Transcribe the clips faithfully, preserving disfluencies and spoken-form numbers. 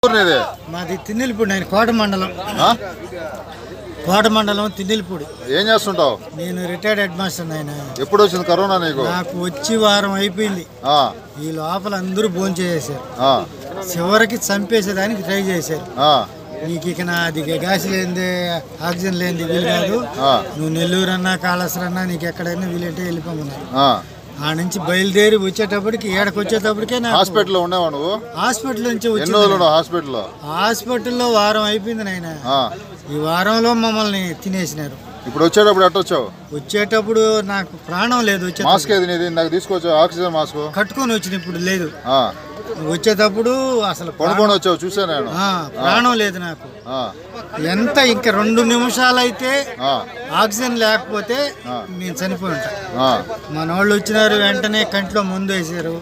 మాది తిన్నెలపూడి, నేను కోట మండలం. కోట మండలం తిన్నెలపూడి. ఏం చేస్తుంటావు? నేను రిటైర్డ్ హెడ్ మాస్టర్. ఆయన ఎప్పుడు వచ్చింది కరోనా నీకు? నాకు వచ్చి వారం అయిపోయింది. ఈ లోపల అందరూ భోజనం చేసేసారు, చివరికి చంపేసేదానికి ట్రై చేశారు. నీకు ఇక నాది గ్యాస్ లేనిదే ఆక్సిజన్ లేనిది వీలు కాదు, నువ్వు నెల్లూరు అన్నా కాళేశ్వరం అన్నా నీకు ఎక్కడైనా వీలంటే వెళ్ళిపోమన్నారు. ఆ నుంచి బయలుదేరి వచ్చేటప్పటికి ఏడకి వచ్చేటప్పటికే హాస్పిటల్లో ఉన్నావా నువ్వు? హాస్పిటల్ నుంచి హాస్పిటల్లో హాస్పిటల్లో వారం అయిపోయింది నాయన. ఈ వారంలో మమ్మల్ని తినేసినారు. ఇప్పుడు వచ్చేటప్పుడు ఎట్ట వచ్చావు? వచ్చేటప్పుడు నాకు ప్రాణం లేదు. మాస్క్ ఏది నీది? నాకు తీసుకొచ్చావు ఆక్సిజన్ మాస్క్ కట్టుకొని వచ్చిన, ఇప్పుడు లేదు. వచ్చేటప్పుడు అసలు పడుకొని వచ్చావు, చూసాను నేను. ప్రాణం లేదు నాకు. ఎంత ఇంకా రెండు నిమిషాలు అయితే ఆక్సిజన్ లేకపోతే నేను చనిపోయి ఉంటా. మన వాళ్ళు వచ్చినారు, వెంటనే కంట్లో ముందు వేసారు.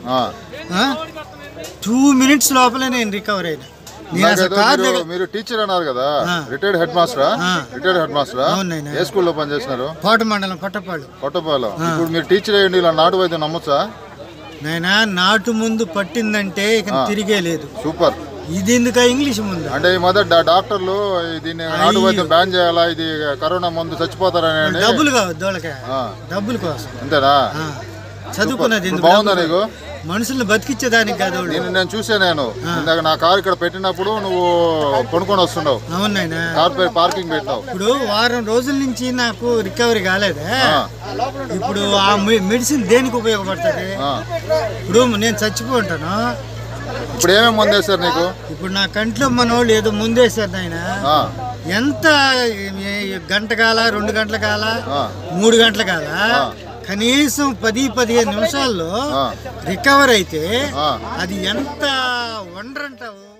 టూ మినిట్స్ లోపలే నేను రికవర్ అయినా. మీరు టీచర్ అన్నారు కదా, రిటైర్డ్ హెడ్ మాస్టరా? రిటైర్డ్ హెడ్ మాస్టరా? ఏ స్కూల్లో పనిచేస్తున్నారు? కోట మండలం, కొట్టపాడు. కొట్టపాడు. ఇప్పుడు మీరు టీచర్ అయ్యండి, ఇలా నాటు వైద్యం నమ్మొచ్చా? నైనా నాటు ముందు పట్టిందంటే ఇక తిరిగే లేదు. సూపర్. ఇది ఎందుక ఇంగ్లీష్ ముందు అంటే ఈ మొదట డాక్టర్లు దీన్ని నాటు వైద్యం బ్యాన్ చేయాలా, ఇది కరోనా ముందు చచ్చిపోతారని. డబ్బులు కావద్దు వాళ్ళకి, డబ్బుల కోసం. అంతేనా? చదువుకున్నది బాగుందా నీకు? మనుషుల్ని బతికించేదానికి కాదు. నేను నేను చూసా, నేను ఇందాక నా కారు ఇక్కడ పెట్టినప్పుడు నువ్వు కొనుక్కొని వస్తున్నావు. అవునైనా కార్ పార్కింగ్ పెట్టావు. ఇప్పుడు వారం రోజుల నుంచి నాకు రికవరీ కాలేదే. ఇప్పుడు ఆ మెడిసిన్ దేనికి ఉపయోగపడుతుంది? ఇప్పుడు నేను చచ్చిపోంటాను. ఇప్పుడు ఏమేమి ముందేశారు నీకు? ఇప్పుడు నా కంట్లో మన వాళ్ళు ఏదో ముందేశారు నాయన. ఎంత గంట కాల, రెండు గంటల కాల, మూడు గంటల కాల, కనీసం పది పదిహేను నిమిషాల్లో రికవర్ అయితే అది ఎంత వండర్ అంటావు.